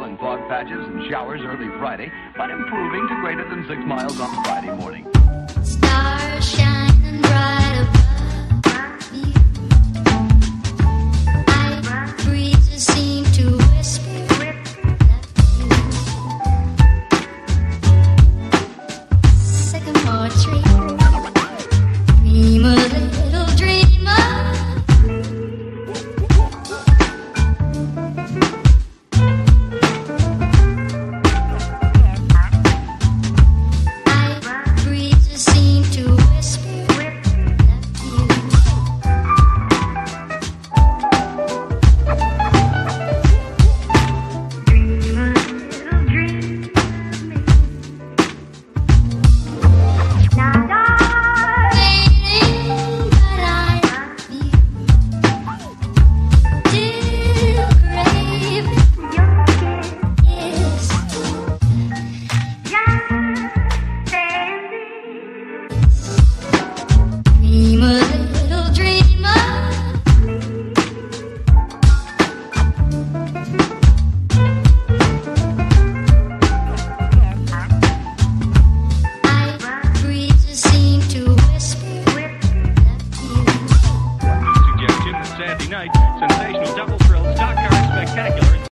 and fog patches and showers early Friday, but improving to greater than 6 miles on Friday morning.